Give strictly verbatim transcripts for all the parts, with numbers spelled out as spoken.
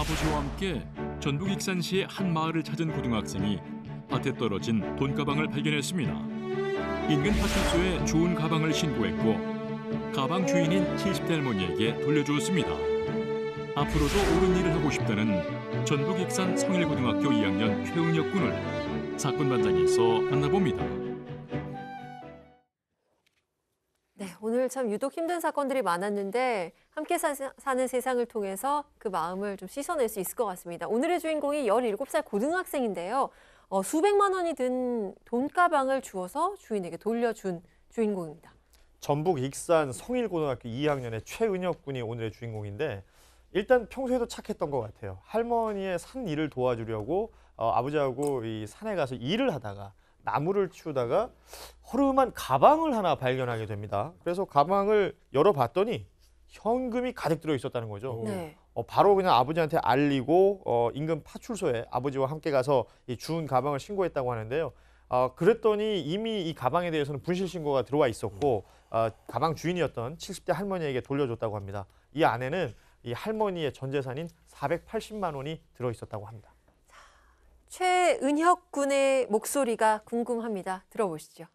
아버지와 함께 전북 익산시의 한 마을을 찾은 고등학생이 밭에 떨어진 돈가방을 발견했습니다. 인근 파출소에 주운 가방을 신고했고 가방 주인인 칠십 대 할머니에게 돌려주었습니다. 앞으로도 옳은 일을 하고 싶다는 전북 익산 성일고등학교 이 학년 최은혁 군을 사건 반장에서 만나봅니다. 네, 오늘 참 유독 힘든 사건들이 많았는데 함께 사, 사는 세상을 통해서 그 마음을 좀 씻어낼 수 있을 것 같습니다. 오늘의 주인공이 열일곱 살 고등학생인데요. 어, 수백만 원이 든 돈가방을 주어서 주인에게 돌려준 주인공입니다. 전북 익산 성일고등학교 이 학년의 최은혁 군이 오늘의 주인공인데 일단 평소에도 착했던 것 같아요. 할머니의 산 일을 도와주려고 어, 아버지하고 이 산에 가서 일을 하다가 나무를 치우다가 허름한 가방을 하나 발견하게 됩니다. 그래서 가방을 열어봤더니 현금이 가득 들어 있었다는 거죠. 네. 어, 바로 그냥 아버지한테 알리고 어, 인근 파출소에 아버지와 함께 가서 이 주운 가방을 신고했다고 하는데요. 어, 그랬더니 이미 이 가방에 대해서는 분실 신고가 들어와 있었고 어, 가방 주인이었던 칠십 대 할머니에게 돌려줬다고 합니다. 이 안에는 이 할머니의 전 재산인 사백팔십만 원이 들어 있었다고 합니다. 최은혁 군의 목소리가 궁금합니다. 들어보시죠.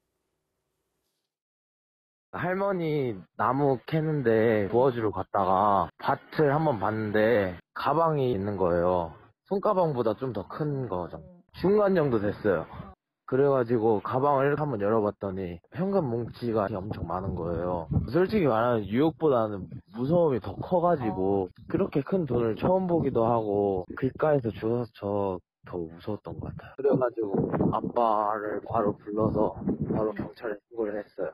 할머니 나무 캐는데 도와주러 갔다가 밭을 한번 봤는데 가방이 있는 거예요. 손가방보다 좀 더 큰 거죠. 중간 정도 됐어요. 그래가지고 가방을 한번 열어봤더니 현금 뭉치가 엄청 많은 거예요. 솔직히 말하면 유혹보다는 무서움이 더 커가지고 그렇게 큰 돈을 처음 보기도 하고 길가에서 주워서 저 더 무서웠던 것 같아요. 그래가지고 아빠를 바로 불러서 바로 경찰에 신고를 했어요.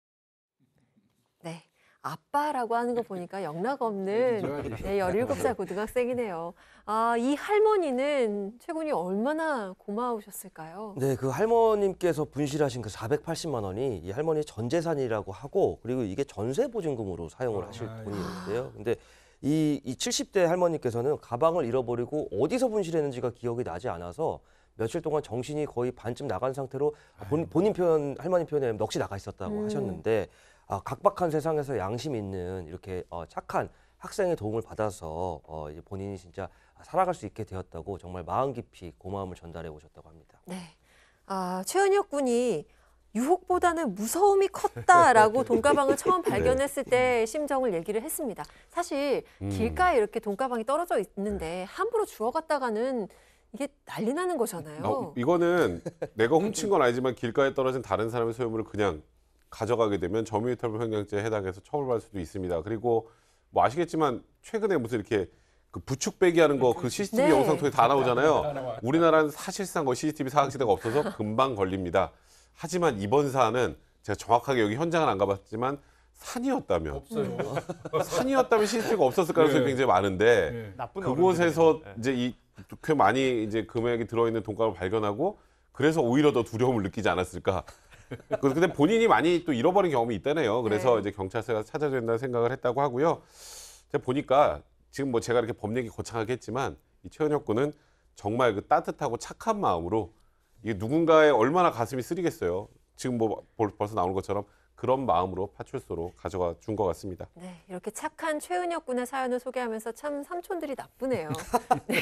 네, 아빠라고 하는 거 보니까 영락 없는 네, 열일곱 살 고등학생이네요. 아, 이 할머니는 최 군이 얼마나 고마우셨을까요? 네, 그 할머님께서 분실하신 그 사백팔십만 원이 이 할머니의 전 재산이라고 하고 그리고 이게 전세 보증금으로 사용을 하실 아, 돈이었는데요. 근데 이, 이 칠십 대 할머니께서는 가방을 잃어버리고 어디서 분실했는지가 기억이 나지 않아서 며칠 동안 정신이 거의 반쯤 나간 상태로 본, 본인 표현, 할머니 표현에 넋이 나가 있었다고 음. 하셨는데 아, 각박한 세상에서 양심 있는 이렇게 어, 착한 학생의 도움을 받아서 어, 이제 본인이 진짜 살아갈 수 있게 되었다고 정말 마음 깊이 고마움을 전달해 오셨다고 합니다. 네, 아, 최은혁 군이 유혹보다는 무서움이 컸다라고 돈가방을 처음 발견했을 때 심정을 얘기를 했습니다. 사실 길가에 이렇게 돈가방이 떨어져 있는데 함부로 주워갔다가는 이게 난리 나는 거잖아요. 어, 이거는 내가 훔친 건 아니지만 길가에 떨어진 다른 사람의 소유물을 그냥 가져가게 되면 점유이탈물 횡령죄에 해당해서 처벌받을 수도 있습니다. 그리고 뭐 아시겠지만 최근에 무슨 이렇게 그 부축 빼기 하는 거 그 씨씨티비 네. 영상 통해 다 나오잖아요. 우리나라는 사실상 거 씨씨티비 사각지대가 없어서 금방 걸립니다. 하지만 이번 사안은 제가 정확하게 여기 현장은 안 가봤지만 산이었다면 없어요. 산이었다면 씨씨티비가 없었을 가능성이 네. 굉장히 많은데 네. 나쁜 그곳에서 어른들이네. 이제 이 꽤 많이 이제 금액이 들어있는 돈가방을 발견하고 그래서 오히려 더 두려움을 느끼지 않았을까. 근데 본인이 많이 또 잃어버린 경험이 있다네요. 그래서 네. 이제 경찰서가 찾아야 된다는 생각을 했다고 하고요. 제가 보니까 지금 뭐 제가 이렇게 법 얘기 거창하게 했지만 이 최은혁 군은 정말 그 따뜻하고 착한 마음으로 이게 누군가의 얼마나 가슴이 쓰리겠어요. 지금 뭐 벌써 나오는 것처럼 그런 마음으로 파출소로 가져가 준 것 같습니다. 네, 이렇게 착한 최은혁 군의 사연을 소개하면서 참 삼촌들이 나쁘네요. 네.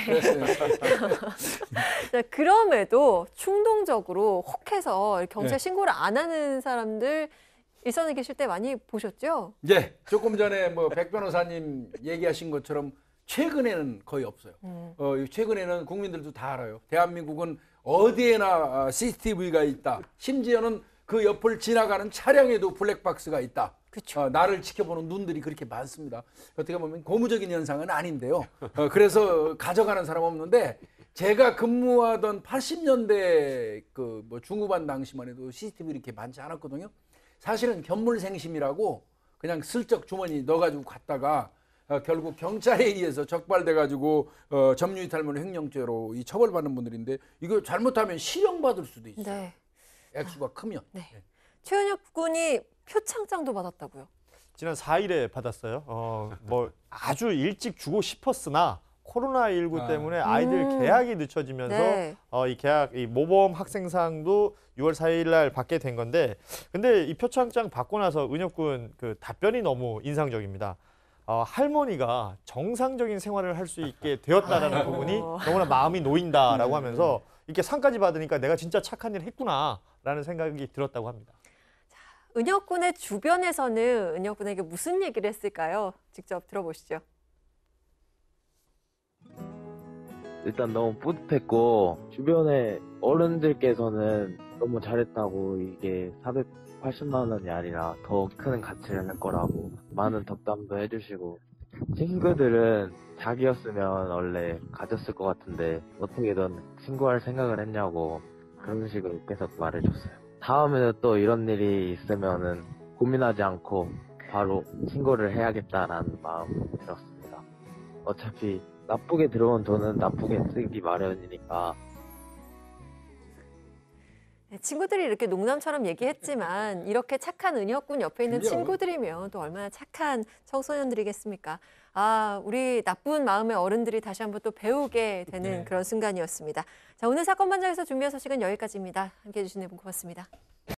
자, 그럼에도 충동적으로 혹해서 경찰 네. 신고를 안 하는 사람들 일선에 계실 때 많이 보셨죠? 네, 조금 전에 뭐 백 변호사님 얘기하신 것처럼 최근에는 거의 없어요. 음. 어, 최근에는 국민들도 다 알아요. 대한민국은 어디에나 씨씨티비가 있다. 심지어는 그 옆을 지나가는 차량에도 블랙박스가 있다. 그쵸. 어, 나를 지켜보는 눈들이 그렇게 많습니다. 어떻게 보면 고무적인 현상은 아닌데요. 어, 그래서 가져가는 사람 없는데 제가 근무하던 팔십 년대 그 뭐 중후반 당시만 해도 씨씨티비 이렇게 많지 않았거든요. 사실은 견물생심이라고 그냥 슬쩍 주머니 넣어가지고 갔다가 어, 결국 경찰에 의해서 적발돼가지고 어, 점유이탈물 횡령죄로 이 처벌받는 분들인데 이거 잘못하면 실형받을 수도 있어요. 네. 액수가 크면. 네. 최은혁 군이 표창장도 받았다고요? 지난 사 일에 받았어요. 어, 뭐 아주 일찍 주고 싶었으나 코로나십구 아. 때문에 아이들 음. 개학이 늦춰지면서 네. 어, 이 개학 이 모범 학생상도 유월 사일 날 받게 된 건데 근데 이 표창장 받고 나서 은혁 군 그 답변이 너무 인상적입니다. 어, 할머니가 정상적인 생활을 할 수 있게 되었다라는 아이고. 부분이 너무나 마음이 놓인다라고 하면서 이렇게 상까지 받으니까 내가 진짜 착한 일을 했구나라는 생각이 들었다고 합니다. 은혁 군의 주변에서는 은혁 군에게 무슨 얘기를 했을까요? 직접 들어보시죠. 일단 너무 뿌듯했고 주변에 어른들께서는 너무 잘했다고 이게 사백팔십만 원이 아니라 더 큰 가치를 할 거라고 많은 덕담도 해주시고 친구들은 자기였으면 원래 가졌을 것 같은데 어떻게 넌 친구할 생각을 했냐고 그런 식으로 계속 말해줬어요. 다음에는 또 이런 일이 있으면은 고민하지 않고 바로 신고를 해야겠다라는 마음이 들었습니다. 어차피 나쁘게 들어온 돈은 나쁘게 쓰기 마련이니까. 네, 친구들이 이렇게 농담처럼 얘기했지만 이렇게 착한 은혁 군 옆에 있는 그럼요. 친구들이면 또 얼마나 착한 청소년들이겠습니까? 아, 우리 나쁜 마음의 어른들이 다시 한번 또 배우게 되는 네. 그런 순간이었습니다. 자, 오늘 사건 반장에서 준비한 소식은 여기까지입니다. 함께해 주신 네 분 고맙습니다.